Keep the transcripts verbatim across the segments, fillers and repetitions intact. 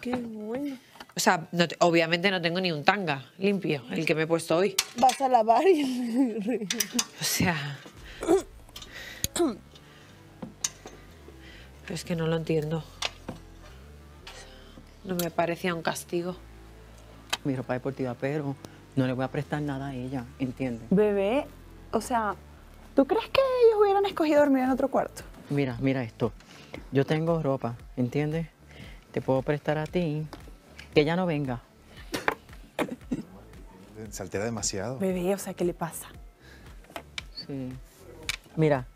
Qué bueno. O sea, no te- obviamente no tengo ni un tanga limpio, el que me he puesto hoy. Vas a lavar y... O sea... Pero es que no lo entiendo. No me parecía un castigo. Mi ropa deportiva, pero no le voy a prestar nada a ella, ¿entiendes? Bebé, o sea, ¿tú crees que ellos hubieran escogido dormir en otro cuarto? Mira, mira esto. Yo tengo ropa, ¿entiendes? Te puedo prestar a ti. Que ella no venga. Se altera demasiado. Bebé, o sea, ¿qué le pasa? Sí. Mira.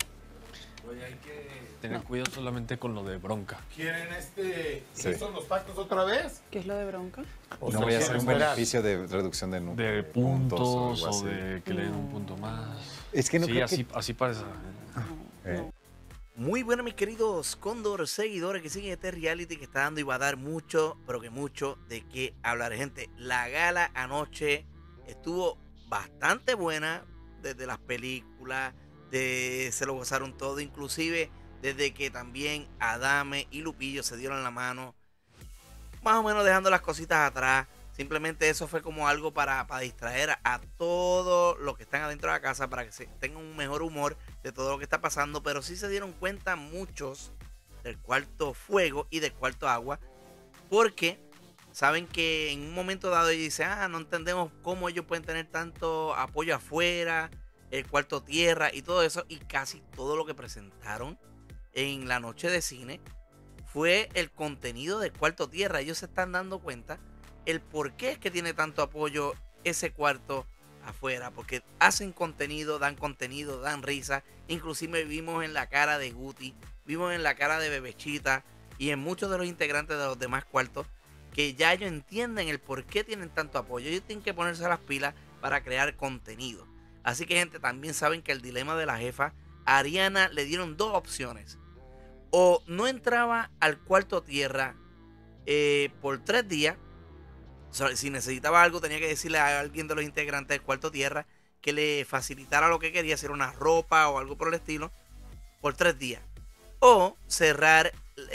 Oye, hay que tener cuidado solamente con lo de bronca. ¿Quieren este, Sí. ¿qué son los pactos otra vez? ¿Qué es lo de bronca? O No sea, voy a si hacer un esperar beneficio de reducción de, nu- de puntos puntos algo o así. de que le den un punto más. Es que no sí, creo así, que- así parece. Eh, Muy buenas, mis queridos Cóndor seguidores que siguen este reality que está dando y va a dar mucho, pero que mucho de qué hablar. Gente, la gala anoche estuvo bastante buena, desde las películas, de, se lo gozaron todo, inclusive desde que también Adame y Lupillo se dieron la mano, más o menos dejando las cositas atrás. Simplemente eso fue como algo para, para distraer a todos los que están adentro de la casa, para que se tengan un mejor humor de todo lo que está pasando. Pero sí se dieron cuenta muchos del cuarto fuego y del cuarto agua, porque saben que en un momento dado ellos dicen, ah, no entendemos cómo ellos pueden tener tanto apoyo afuera, el cuarto tierra y todo eso. Y casi todo lo que presentaron en la noche de cine fue el contenido del cuarto tierra. Ellos se están dando cuenta el por qué es que tiene tanto apoyo ese cuarto afuera, porque hacen contenido, dan contenido, dan risa. Inclusive vimos en la cara de Guti, vimos en la cara de Bebechita y en muchos de los integrantes de los demás cuartos que ya ellos entienden el por qué tienen tanto apoyo. Ellos tienen que ponerse las pilas para crear contenido. Así que, gente, también saben que el dilema de la jefa, a Ariana le dieron dos opciones: o no entraba al cuarto tierra eh, por tres días. Si necesitaba algo, tenía que decirle a alguien de los integrantes del cuarto tierra que le facilitara lo que quería, hacer una ropa o algo por el estilo, por tres días. O cerrar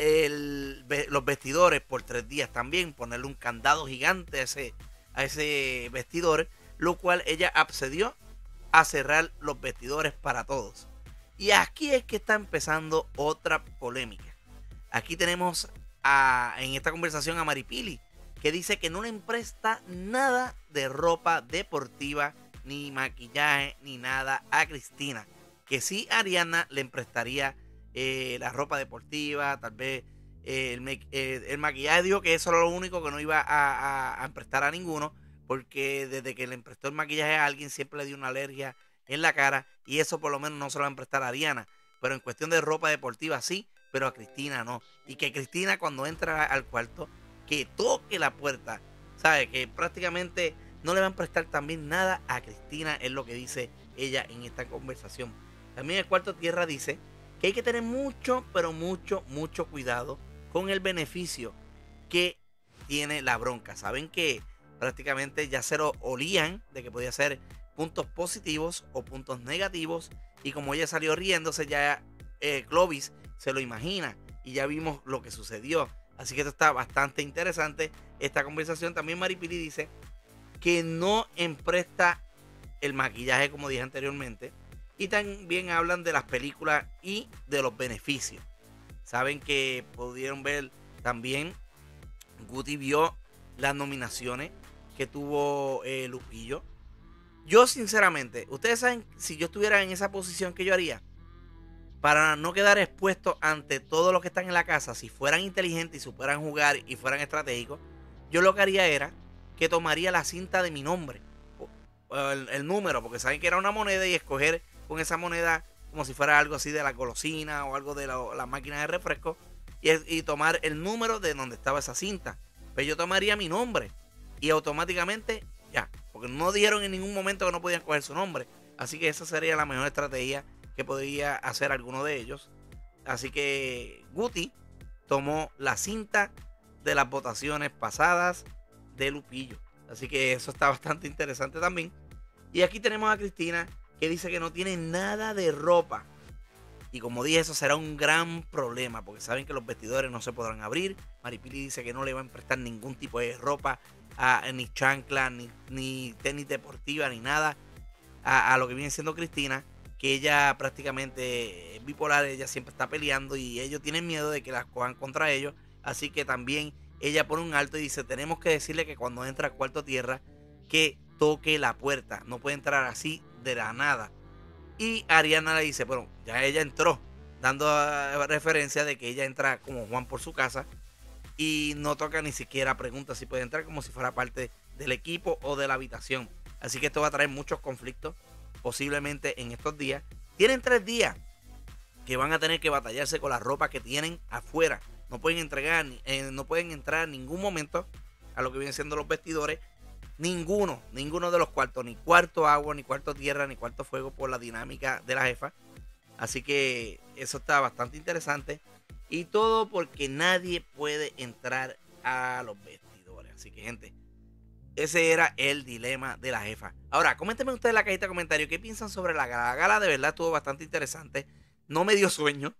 el, los vestidores por tres días también, ponerle un candado gigante a ese, a ese vestidor, lo cual ella accedió a cerrar los vestidores para todos. Y aquí es que está empezando otra polémica. Aquí tenemos a, en esta conversación a Maripili, que dice que no le presta nada de ropa deportiva, ni maquillaje, ni nada a Cristina. Que sí, Ariana le prestaría eh, la ropa deportiva, tal vez eh, el, eh, el maquillaje. Dijo que eso era lo único que no iba a, a, a prestar a ninguno, porque desde que le prestó el maquillaje a alguien siempre le dio una alergia en la cara, y eso por lo menos no se lo va a prestar a Ariana. Pero en cuestión de ropa deportiva sí, pero a Cristina no. Y que Cristina, cuando entra al cuarto, que toque la puerta, sabe que prácticamente no le van a prestar también nada a Cristina, es lo que dice ella en esta conversación. También el cuarto tierra dice que hay que tener mucho, pero mucho, mucho cuidado con el beneficio que tiene la bronca. Saben que prácticamente ya se lo olían de que podía ser puntos positivos o puntos negativos, y como ella salió riéndose, ya eh, Clovis se lo imagina y ya vimos lo que sucedió. Así que esto está bastante interesante, esta conversación. También Maripili dice que no empresta el maquillaje, como dije anteriormente. Y también hablan de las películas y de los beneficios. Saben que pudieron ver también, Guti vio las nominaciones que tuvo eh, Lupillo. Yo sinceramente, ustedes saben, si yo estuviera en esa posición, ¿qué yo haría? Para no quedar expuesto ante todos los que están en la casa, si fueran inteligentes y supieran jugar y fueran estratégicos, yo lo que haría era que tomaría la cinta de mi nombre, el, el número, porque saben que era una moneda, y escoger con esa moneda como si fuera algo así de la golosina o algo de la, la máquina de refresco, y, y tomar el número de donde estaba esa cinta. Pero yo tomaría mi nombre y automáticamente ya, porque no dijeron en ningún momento que no podían coger su nombre. Así que esa sería la mejor estrategia que podría hacer alguno de ellos. Así que Guti tomó la cinta de las votaciones pasadas de Lupillo. Así que eso está bastante interesante también. Y aquí tenemos a Cristina, que dice que no tiene nada de ropa. Y como dije, eso será un gran problema porque saben que los vestidores no se podrán abrir. Maripili dice que no le van a prestar ningún tipo de ropa, a, ni chancla, ni, ni tenis deportiva, ni nada a, a lo que viene siendo Cristina, que ella prácticamente es bipolar, ella siempre está peleando y ellos tienen miedo de que las cojan contra ellos. Así que también ella pone un alto y dice, tenemos que decirle que cuando entra a Cuarto Tierra, que toque la puerta, no puede entrar así de la nada. Y Ariana le dice, bueno, ya ella entró, dando referencia de que ella entra como Juan por su casa y no toca ni siquiera pregunta si puede entrar, como si fuera parte del equipo o de la habitación. Así que esto va a traer muchos conflictos posiblemente en estos días. Tienen tres días que van a tener que batallarse con la ropa que tienen afuera. No pueden entregar, eh, no pueden entrar en ningún momento a lo que vienen siendo los vestidores. Ninguno, ninguno de los cuartos, ni cuarto agua, ni cuarto tierra, ni cuarto fuego, por la dinámica de la jefa. Así que eso está bastante interesante. Y todo porque nadie puede entrar a los vestidores. Así que, gente, ese era el dilema de la jefa. Ahora, coméntenme ustedes en la cajita de comentarios qué piensan sobre la gala. La gala de verdad estuvo bastante interesante. No me dio sueño.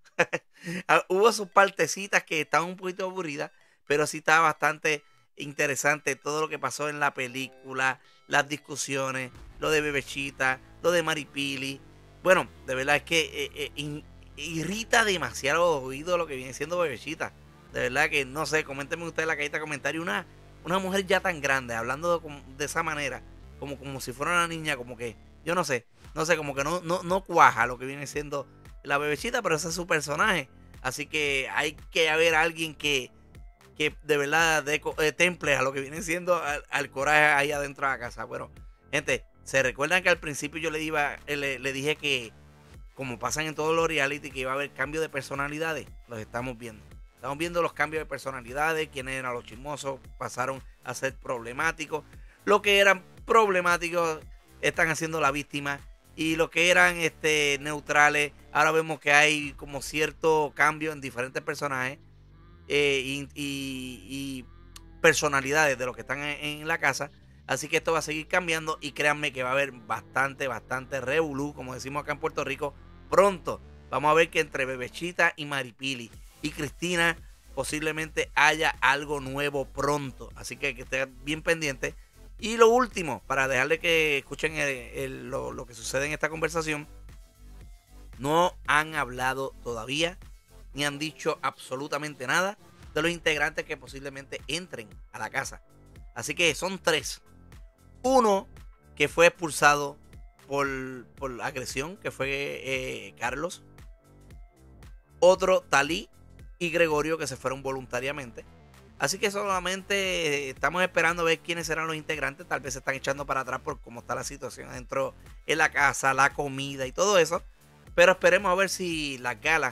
Hubo sus partecitas que estaban un poquito aburridas, pero sí estaba bastante interesante todo lo que pasó en la película, las discusiones, lo de Bebechita, lo de Maripili. Bueno, de verdad es que eh, eh, in, irrita demasiado los oídos lo que viene siendo Bebechita. De verdad que no sé, coméntenme ustedes en la cajita de comentarios. Una, una mujer ya tan grande, hablando de, de esa manera, como, como si fuera una niña, como que, yo no sé, no sé, como que no, no, no cuaja lo que viene siendo la Bebechita, pero ese es su personaje. Así que hay que haber alguien que que de verdad de, de temple a lo que viene siendo al, al coraje ahí adentro de la casa. Bueno, gente, se recuerdan que al principio yo le, iba, le, le dije que, como pasan en todos los reality, que iba a haber cambio de personalidades. Los estamos viendo. Estamos viendo los cambios de personalidades. Quienes eran los chismosos pasaron a ser problemáticos. Los que eran problemáticos están haciendo la víctima. Y los que eran este, neutrales, ahora vemos que hay como cierto cambio en diferentes personajes. Eh, y, y, y personalidades de los que están en, en la casa. Así que esto va a seguir cambiando y créanme que va a haber bastante, bastante revolú, como decimos acá en Puerto Rico, pronto. Vamos a ver que entre Bebechita y Maripili y Cristina posiblemente haya algo nuevo pronto. Así que hay que estar bien pendiente. Y lo último, para dejarle que escuchen el, el, lo, lo que sucede en esta conversación, no han hablado todavía ni han dicho absolutamente nada de los integrantes que posiblemente entren a la casa. Así que son tres. Uno que fue expulsado por, por agresión, que fue eh, Carlos. Otro, Talí y Gregorio, que se fueron voluntariamente. Así que solamente estamos esperando a ver quiénes serán los integrantes. Tal vez se están echando para atrás por cómo está la situación dentro de la casa, la comida y todo eso. Pero esperemos a ver si las galas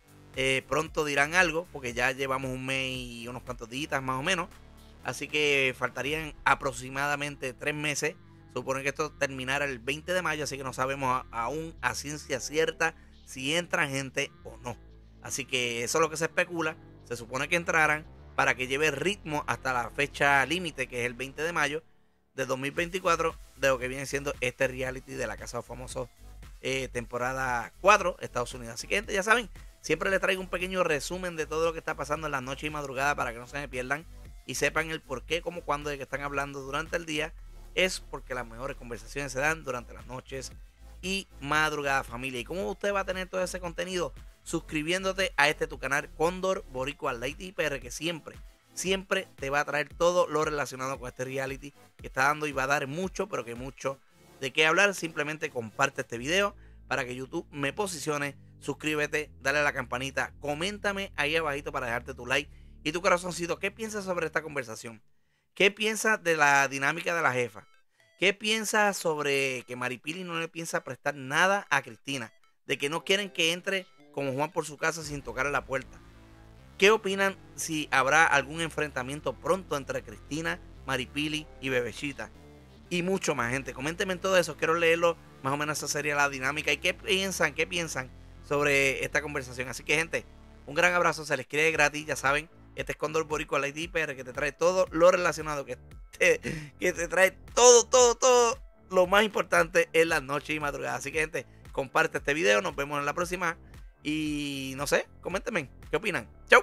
Eh, pronto dirán algo, porque ya llevamos un mes y unos cuantos días más o menos. Así que faltarían aproximadamente tres meses. Supone que esto terminará el veinte de mayo, así que no sabemos a, aún a ciencia cierta si entran gente o no. Así que eso es lo que se especula. Se supone que entraran para que lleve ritmo hasta la fecha límite, que es el veinte de mayo de dos mil veinticuatro, de lo que viene siendo este reality de la Casa de los Famosos, eh, temporada cuatro, Estados Unidos. Así que, gente, ya saben, siempre les traigo un pequeño resumen de todo lo que está pasando en la noche y madrugada para que no se me pierdan y sepan el por qué, cómo, cuándo de que están hablando durante el día. Es porque las mejores conversaciones se dan durante las noches y madrugada, familia. ¿Y cómo usted va a tener todo ese contenido? Suscribiéndote a este tu canal Cóndor Boricua Lady P R, que siempre, siempre te va a traer todo lo relacionado con este reality que está dando y va a dar mucho, pero que mucho de qué hablar. Simplemente comparte este video para que YouTube me posicione. Suscríbete, dale a la campanita, coméntame ahí abajito para dejarte tu like y tu corazoncito. ¿Qué piensas sobre esta conversación? ¿Qué piensas de la dinámica de la jefa? ¿Qué piensas sobre que Maripili no le piensa prestar nada a Cristina? De que no quieren que entre como Juan por su casa sin tocar a la puerta. ¿Qué opinan si habrá algún enfrentamiento pronto entre Cristina, Maripili y Bebechita? Y mucho más, gente. Coméntenme en todo eso. Quiero leerlo. Más o menos esa sería la dinámica. ¿Y qué piensan? ¿Qué piensan sobre esta conversación? Así que, gente, un gran abrazo. Se les quiere gratis, ya saben. Este es Cóndor Boricua Lady P R, que te trae todo lo relacionado, que te, que te trae todo, todo, todo lo más importante en la noche y madrugada. Así que, gente, comparte este video. Nos vemos en la próxima. Y no sé, coméntenme, ¿qué opinan? Chau.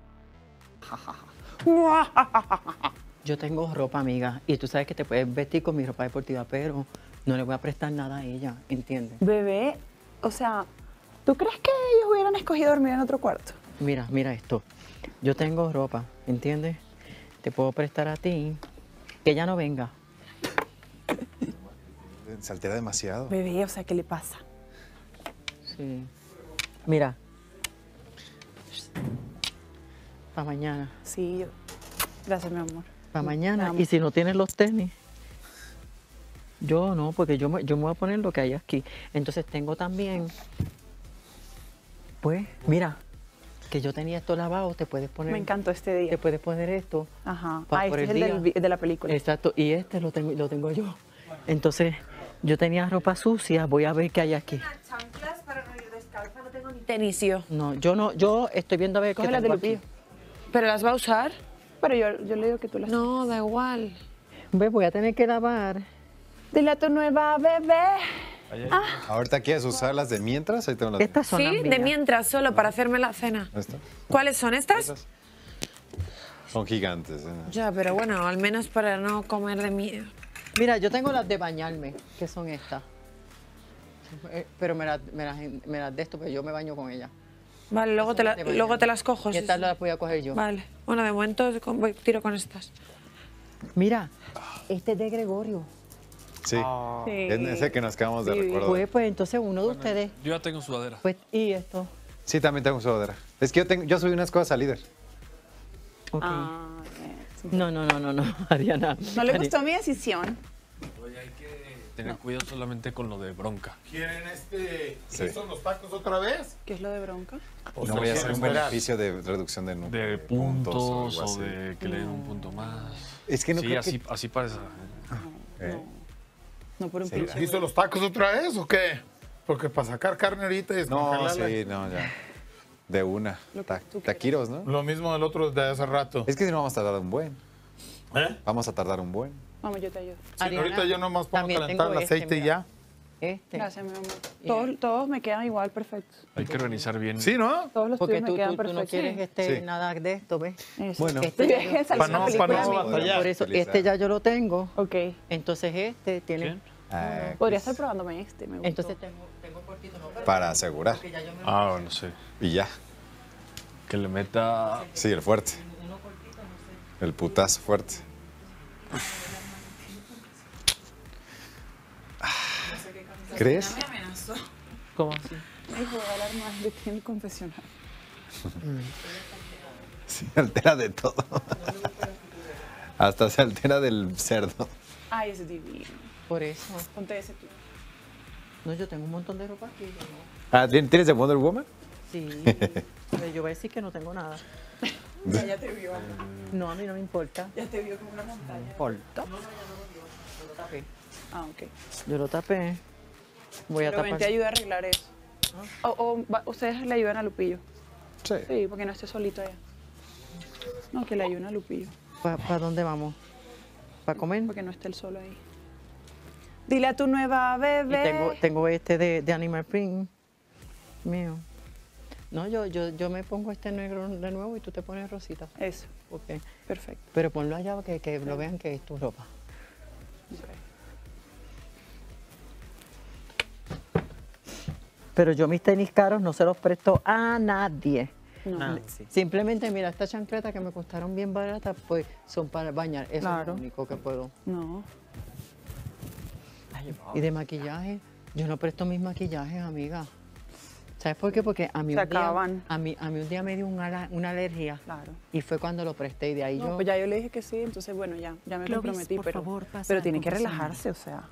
Yo tengo ropa, amiga, y tú sabes que te puedes vestir con mi ropa deportiva, pero no le voy a prestar nada a ella, ¿entiendes? Bebé, o sea, ¿tú crees que ellos hubieran escogido dormir en otro cuarto? Mira, mira esto. Yo tengo ropa, ¿entiendes? Te puedo prestar a ti, que ella no venga. Se altera demasiado. Bebé, o sea, ¿qué le pasa? Sí. Mira. Para mañana. Sí, yo... Gracias, mi amor. Para Te mañana. amo. Y si no tienes los tenis. Yo no, porque yo me, yo me voy a poner lo que hay aquí. Entonces tengo también. Pues, mira, que yo tenía esto lavado, te puedes poner. Me encantó este día. Te puedes poner esto. Ajá. pa- Ah, por este es el el del día. vi- de la película. Exacto. Y este lo tengo, lo tengo yo. Entonces, yo tenía ropa sucia, voy a ver qué hay aquí. Chanclas para no ir descalza, no tengo ni tenis yo. No, yo no, yo estoy viendo a ver qué Coge las de tengo aquí. Lupillo. ¿Pero las va a usar? Pero yo, yo le digo que tú las... No, da igual. Ve, voy a tener que lavar. Dile a tu nueva bebé. Ahorita quieres usarlas de mientras, ahí tengo las. Estas son las Sí, de mías. mientras solo para hacerme la cena. ¿Esta? ¿Cuáles son estas? Esas. Son gigantes. ¿eh? Ya, pero bueno, al menos para no comer de mí. Mira, yo tengo las de bañarme, que son estas. Eh, Pero me las, me las, me las de esto, pero yo me baño con ellas. Vale, luego te, la- De bañarme. luego te las cojo. Y sí, estas sí. las voy a coger yo. Vale, bueno, de momento con- voy- tiro con estas. Mira, este es de Gregorio. Sí. Sí. Es ese que nos acabamos de Sí. recordar. Pues, pues entonces uno de ustedes. Yo ya tengo sudadera. Pues, y esto. Sí, también tengo sudadera. Es que yo, tengo, yo subí unas cosas a líder. Ok. Ah, eh, sí. No, no, no, no, no, Ariana. No le Ari- gustó mi decisión. Oye, hay que tener cuidado solamente con lo de bronca. ¿Quieren este... Sí. ¿Qué son los tacos otra vez? ¿Qué es lo de bronca? O No sea, voy a quieren hacer un esperar. beneficio de reducción de, nu- De puntos puntos algo o así. de que le den un punto más. Es que no sí, creo así, que- así parece. ¿Eh? No por un Sí, pinche. ¿Hizo los tacos otra vez o qué? Porque para sacar carne ahorita y No, descongelarla. sí, no, ya. De una. Lo que Ta- tú quieras. taquiros, ¿no? Lo mismo del otro de hace rato. Es que si no vamos a tardar un buen. ¿Eh? Vamos a tardar un buen. Vamos, yo te ayudo. Sí, Ariana, ahorita yo nomás pongo a también calentar tengo el este, aceite y mira. ya. Este. Gracias, mi amor. Todos, todos me quedan igual perfectos. Hay que organizar bien. Sí, ¿no? Todos los Porque tuyos tú, me quedan tú, tú no perfectos. quieres este, Sí. nada de esto, ¿ves? Eso. Bueno. Este Sí, ya yo- esa es Pa' una no- película pa' no mía. batallar. Por eso, Utilizar. este ya yo lo tengo. Ok. Entonces este tiene. ¿Quién? Ah, Podría estar probándome este, me gusta. Entonces tengo, tengo cortito, ¿no? Pero para asegurar. porque ya yo me- Ah, bueno, sí. Y ya. Que le meta. Sí, el fuerte. El putazo fuerte. ¿Crees? ¿Cómo así? Ay, voy a hablar más de ti en el confesionario. Se altera de todo. Hasta se altera del cerdo. Ay, ese es divino. Por eso. Ponte ese tú. No, yo tengo un montón de ropa aquí. yo no. Ah, ¿tien- ¿tienes de Wonder Woman? Sí. Pero yo voy a decir que no tengo nada. Ya, ya te vio. No, a mí no me importa. Ya te vio como una montaña. No importa. Yo lo tapé. Ah, ok. Yo lo tapé. Voy a Pero tapar. ven, te ayuda a arreglar eso. O, o va- ustedes le ayudan a Lupillo. Sí. Sí, porque no esté solito allá. No, que le ayuden a Lupillo. ¿Para dónde vamos? ¿Para comer? Porque no esté él solo ahí. Dile a tu nueva Y bebé. tengo, tengo este de, de Animal Print mío. No, yo, yo, yo me pongo este negro de nuevo y tú te pones rosita. Eso, Ok. perfecto. Pero ponlo allá que, que lo vean que es tu ropa. Ok. Pero yo mis tenis caros no se los presto a nadie. No. Simplemente, mira, estas chancletas que me costaron bien baratas, pues son para bañar. Eso es Claro. lo único que puedo. No. Y de maquillaje, yo no presto mis maquillajes, amiga. ¿Sabes por qué? Porque a mí, Se un día, acaban. a mí, a mí un día me dio una, ala- una alergia Claro. y fue cuando lo presté y de ahí No, yo... pues ya yo le dije que sí, entonces bueno, ya, ya me Clovis, comprometí, por pero, favor, pasa pero a tiene que confesionario. relajarse, o sea.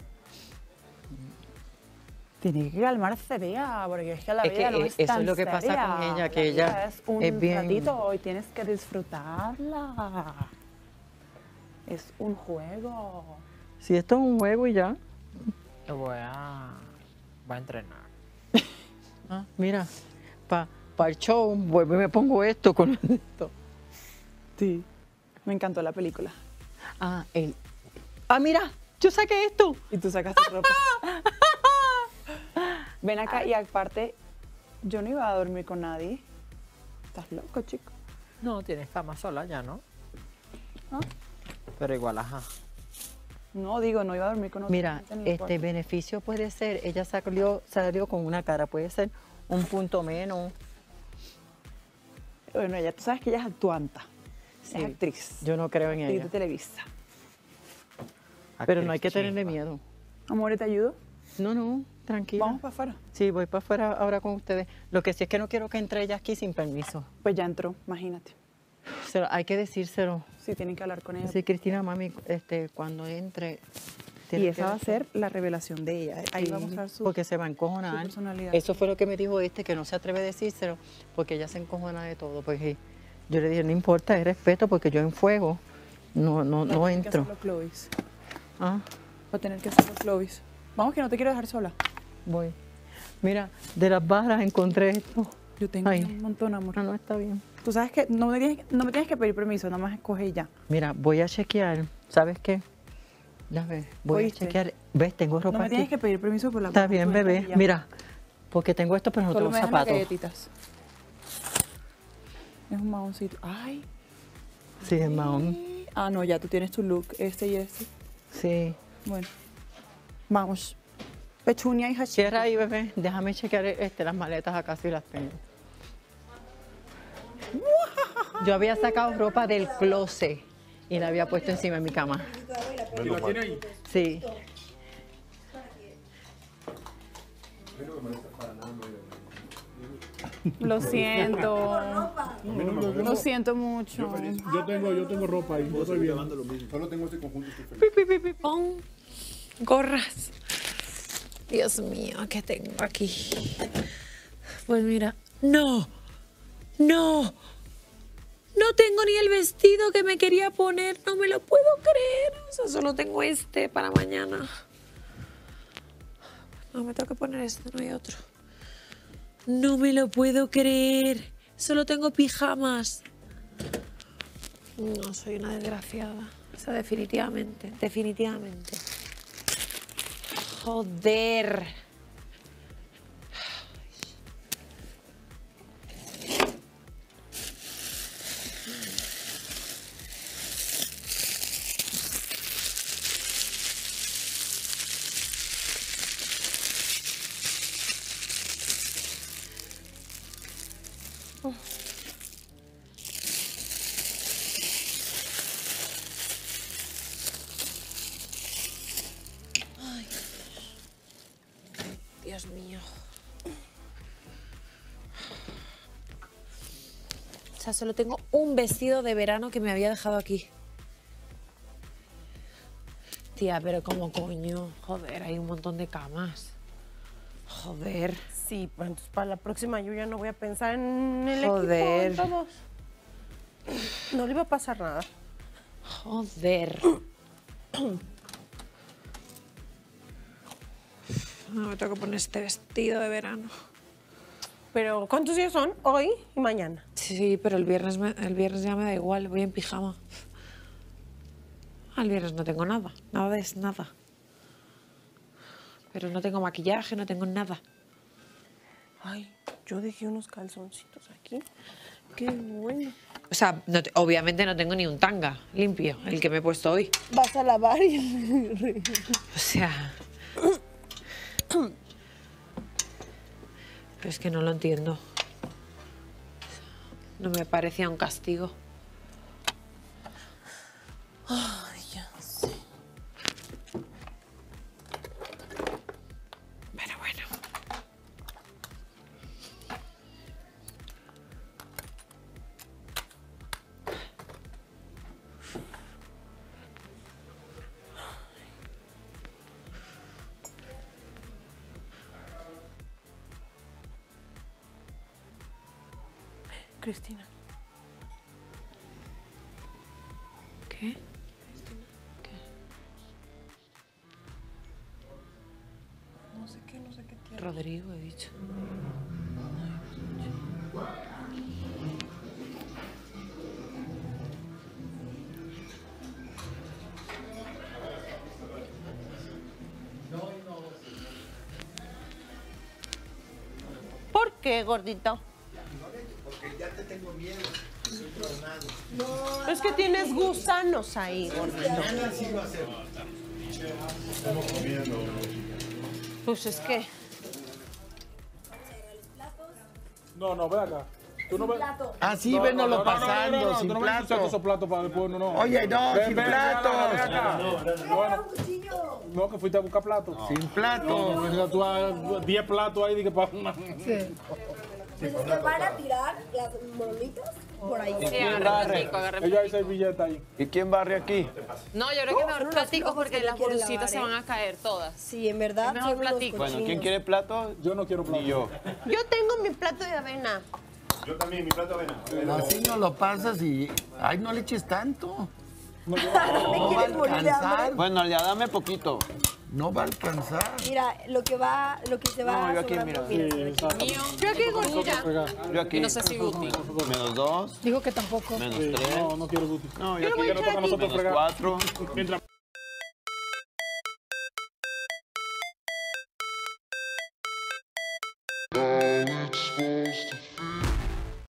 Tiene que calmarse, Bea, porque es que la Es que, vida no eh, es eso tan es lo que pasa seria. con ella, que La ella vida es un es bien- ratito y tienes que disfrutarla. Es un juego. Si esto es un juego y ya. Yo voy a, voy a entrenar. Ah, mira, para pa el show, vuelvo y me pongo esto con esto. Sí. Me encantó la película. Ah, el... Ah, mira, yo saqué esto. Y tú sacaste ropa. Ven acá y aparte, Yo no iba a dormir con nadie. Estás loco, chico. No, tienes cama sola ya, ¿no? ¿Ah? Pero igual, ajá. No, digo, no iba a dormir con otra Mira, gente en el este cuarto. beneficio puede ser, ella salió, salió con una cara, puede ser un punto menos. Bueno, ella, tú sabes que ella es actuanta. Sí, Es actriz. yo no creo en Actriz ella. de Televisa. Pero no hay que Actriz tenerle chimba. miedo. Amor, ¿te ayudo? No, no, tranquila. Vamos para afuera. Sí, voy para afuera ahora con ustedes. Lo que sí es que no quiero que entre ella aquí sin permiso. Pues ya entró, imagínate. Se lo- hay que decírselo. Sí, tienen que hablar con ella. Sí, Cristina, mami, este, cuando entre... Y tiene esa que va a ser la revelación de ella. Ahí Sí, va a mostrar su... porque se va a su encojonar. personalidad. Eso fue lo que me dijo este, que no se atreve a decírselo, porque ella se encojona de todo. Pues sí, yo le dije, no importa, es respeto, porque yo en fuego no, no, Va a no tener que entro. hacerlo Clovis. Ah, Va a tener que hacerlo Clovis. Vamos, que no te quiero dejar sola. voy. Mira, de las barras encontré esto. Yo tengo Ay. un montón, amor. Ah, no, está bien. Tú sabes que no me tienes, no me tienes que pedir permiso, nada más escoge y ya. Mira, voy a chequear, ¿sabes qué? Ya ves, voy ¿Oíste? a chequear. ¿Ves? Tengo ropa No me aquí. tienes que pedir permiso por la Está bien, bebé. Ya. Mira, porque tengo esto, pero no Solo tengo me dejan las zapatos. galletitas. Es un mahoncito. Ay. Sí, es mahón. Ah, no, ya tú tienes tu look, este y este. Sí. Bueno. Vamos. Pechunia y Hachi. Cierra ahí, bebé. Déjame chequear este, las maletas acá si las tengo. Yo había sacado ropa del closet y la había puesto encima de mi cama. ¿Y la tiene ahí? Sí. Lo siento. Lo siento mucho. Yo tengo, yo tengo ropa ahí. Yo estoy bien. Solo tengo este conjunto. Estoy feliz. Pon gorras. Dios mío, ¿qué tengo aquí? Pues mira, no, no, no tengo ni el vestido que me quería poner, no me lo puedo creer. O sea, solo tengo este para mañana. No, me tengo que poner este, no hay otro. No me lo puedo creer. Solo tengo pijamas. No, soy una desgraciada. O sea, definitivamente, definitivamente. Joder. Dios mío. O sea, solo tengo un vestido de verano que me había dejado aquí. Tía, pero como coño. Joder, hay un montón de camas. Joder. Sí, pues entonces para la próxima yo ya no voy a pensar en el Joder. equipo. En todos. No le iba a pasar nada. Joder. No, me tengo que poner este vestido de verano. Pero ¿cuántos días son? Hoy y mañana. Sí, pero el viernes, me- el viernes ya me da igual, voy en pijama. Al viernes no tengo nada, nada de nada. Pero no tengo maquillaje, no tengo nada. Ay, yo dejé unos calzoncitos aquí. Qué bueno. O sea, no te- obviamente no tengo ni un tanga limpio, el que me he puesto hoy. Vas a lavar y... O sea... Pero es que no lo entiendo. No me parecía un castigo. Ay, ya sé. Pero bueno. Cristina. ¿Qué? No sé qué, no sé qué tierra. Rodrigo, he dicho. ¿Por qué? qué, gordito? Porque ya te tengo miedo. Soy tronado. No, es que tienes gusanos ahí, gordito. Mañana sí lo hacemos. Estamos comiendo. Pues es que... No, no, ve acá. ¿Tú no ves? Así, No, vénoslo no, no, no, pasando, no, no, no, sin tú no me plato. ensuciaste esos platos para después, no, no. Oye, no, Ven, sin ven, ven acá, platos. ven acá. Bueno, no, que fuiste a buscar platos. Sin platos. No, no, tú has diez platos ahí, dije, para una. Pues es que van a tirar las bolitas por ahí. Sí, agarre platico, agarre Ellos hay servilletas ahí. ¿Y quién barre aquí? No, yo creo que mejor no, platico no, porque no las quieren bolsitas se lavar, van a caer todas. Sí, en verdad. Es mejor son unos platico. Bueno, ¿quién cochinos. quiere plato? Yo no quiero platos. Ni yo. Yo tengo mi plato de avena. Yo también, mi plato de avena. Así no lo pasas y... Ay, no le eches tanto. No, yo No va a quieres morir de alcanzar. hambre? Bueno, ya dame poquito. No va a alcanzar. Mira, lo que va, lo que se va No, yo aquí, sobrando, mira. mira, Sí, exacto. Mío, Yo aquí, gordita. Yo aquí. y no sé si Guti. Menos dos, Digo que tampoco. menos Sí, tres. no, no quiero guti. No, Yo yo lo voy aquí. a echar aquí. nosotros Menos fregar. cuatro. Mientras How it's supposed to feel.